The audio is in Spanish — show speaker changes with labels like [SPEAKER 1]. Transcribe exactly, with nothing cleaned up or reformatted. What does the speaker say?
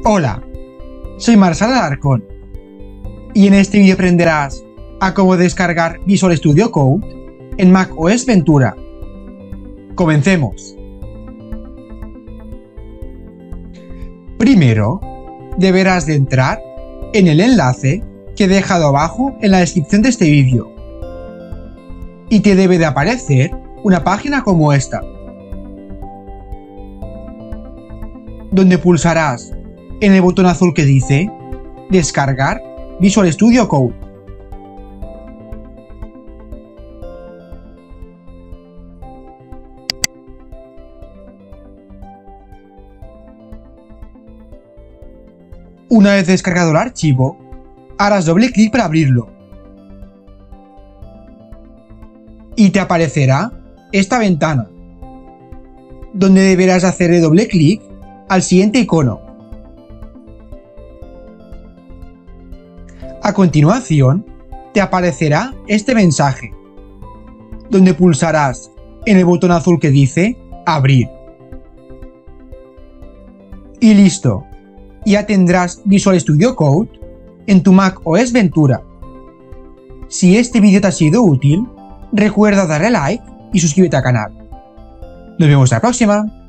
[SPEAKER 1] Hola, soy Marsal Alarcón y en este vídeo aprenderás a cómo descargar Visual Studio Code en macOS Ventura. Comencemos. Primero, deberás de entrar en el enlace que he dejado abajo en la descripción de este vídeo y te debe de aparecer una página como esta, donde pulsarás en el botón azul que dice Descargar Visual Studio Code. Una vez descargado el archivo, harás doble clic para abrirlo y te aparecerá esta ventana, donde deberás hacerle doble clic al siguiente icono. A continuación, te aparecerá este mensaje, donde pulsarás en el botón azul que dice Abrir. Y listo, ya tendrás Visual Studio Code en tu macOS Ventura. Si este vídeo te ha sido útil, recuerda darle like y suscríbete al canal. Nos vemos la próxima.